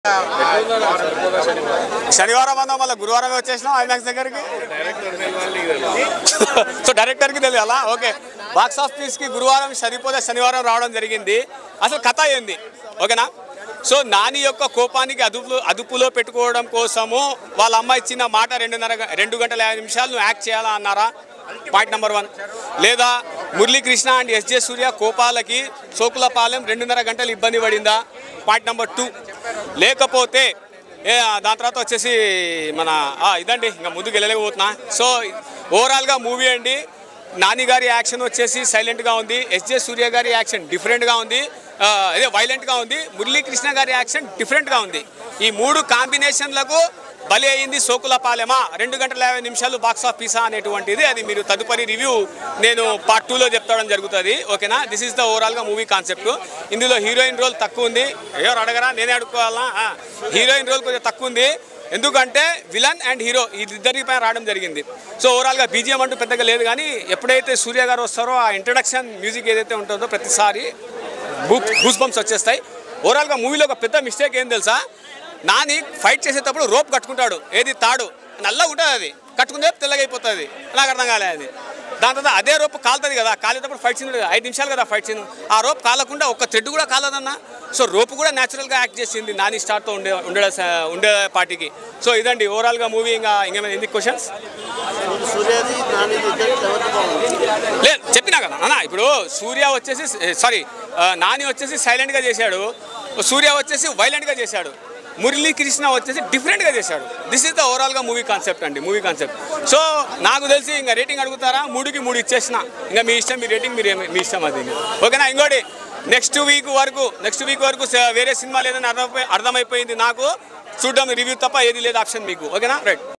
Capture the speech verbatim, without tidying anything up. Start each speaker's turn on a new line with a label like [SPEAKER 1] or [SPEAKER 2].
[SPEAKER 1] శనివారం అన్నా మళ్ళీ గురువారం వచ్చేసినాం ఐమాక్స్ దగ్గరికి. సో డైరెక్టర్కి తెలియాలా? ఓకే, బాక్స్ ఆఫీస్కి గురువారం సరిపోతే శనివారం రావడం జరిగింది. అసలు కథ ఏంది? ఓకేనా? సో నాని యొక్క కోపానికి అదుపు అదుపులో పెట్టుకోవడం కోసము వాళ్ళ అమ్మ ఇచ్చిన మాట రెండున్నర రెండు గంటల యాభై నిమిషాలు నువ్వు యాక్ట్ చేయాలా అన్నారా? Point number one. లేదా మురళీకృష్ణ అండ్ ఎస్జే సూర్య కోపాలకి సోకులపాలెం రెండున్నర గంటలు ఇబ్బంది పడిందా? Point number two. లేకపోతే ఏ దాని తర్వాత వచ్చేసి మన ఇదండి, ఇంకా ముందుకు వెళ్ళలేకపోతున్నా. సో ఓవరాల్గా మూవీ అండి, నాని గారి యాక్షన్ వచ్చేసి సైలెంట్గా ఉంది, ఎస్జే సూర్య గారి యాక్షన్ డిఫరెంట్గా ఉంది, అదే వైలెంట్గా ఉంది, మురళీకృష్ణ గారి యాక్షన్ డిఫరెంట్గా ఉంది. ఈ మూడు కాంబినేషన్లకు బలి అయింది సోకులపాలెమా రెండు గంటల యాభై నిమిషాలు బాక్స్ ఆఫీసా అనేటువంటిది. అది మీరు తదుపరి రివ్యూ నేను పార్ట్ టూలో చెప్తాడం జరుగుతుంది. ఓకేనా? దిస్ ఈస్ ద ఓవరాల్గా మూవీ కాన్సెప్ట్. ఇందులో హీరోయిన్ రోల్ తక్కువ ఉంది. ఎవరు అడగరా, నేనే అడుక్కోవాలా? హీరోయిన్ రోల్ కొంచెం తక్కువ ఉంది, ఎందుకంటే విలన్ అండ్ హీరో ఇద్దరి పైన రావడం జరిగింది. సో ఓవరాల్గా బీజిఎం అంటూ పెద్దగా లేదు, కానీ ఎప్పుడైతే సూర్య గారు వస్తారో ఆ ఇంట్రడక్షన్ మ్యూజిక్ ఏదైతే ఉంటుందో ప్రతిసారి గూస్ బంప్స్ వచ్చేస్తాయి. ఓవరాల్గా మూవీలో ఒక పెద్ద మిస్టేక్ ఏం తెలుసా? నాని ఫైట్ చేసేటప్పుడు రోప్ కట్టుకుంటాడు, ఏది తాడు నల్లగా ఉంటుంది, అది కట్టుకుంటే తెల్లగా అయిపోతుంది. నాకు అర్థం కాలేదు అది. దాని తర్వాత అదే రోప్ కాలుతుంది కదా, కాలేటప్పుడు ఫైట్ సీన్ ఐదు నిమిషాలు కదా ఫైట్ సీన్, ఆ రోప్ కాలకుండా ఒక్క థ్రెడ్ కూడా కాలదన్న. సో రోప్ కూడా న్యాచురల్గా యాక్ట్ చేసింది నాని స్టార్తో ఉండే ఉండే ఉండే పార్టీకి. సో ఇదండి ఓవరాల్గా మూవీ. ఇంకా ఇంకేమైనా ఎందుకు క్వశ్చన్స్ లేదు చెప్పినా కదా అన్న. ఇప్పుడు సూర్య వచ్చేసి సారీ నాని వచ్చేసి సైలెంట్గా చేశాడు, సూర్య వచ్చేసి వైలెంట్గా చేశాడు, మురళీకృష్ణ వచ్చేసి డిఫరెంట్గా చేశాడు. దిస్ ఈస్ ద ఓవరాల్గా మూవీ కాన్సెప్ట్ అండి, మూవీ కాన్సెప్ట్. సో నాకు తెలిసి ఇంకా రేటింగ్ అడుగుతారా, మూడుకి మూడు ఇచ్చేసిన, ఇంకా మీ ఇష్టం, మీ రేటింగ్ మీరు మీ ఇష్టం అది. ఓకేనా? ఇంకోటి నెక్స్ట్ వీక్ వరకు నెక్స్ట్ వీక్ వరకు వేరే సినిమా లేదని అర్థమైపోయింది నాకు. చూడడం రివ్యూ తప్ప ఏది లేదు ఆప్షన్ మీకు. ఓకేనా? రైట్.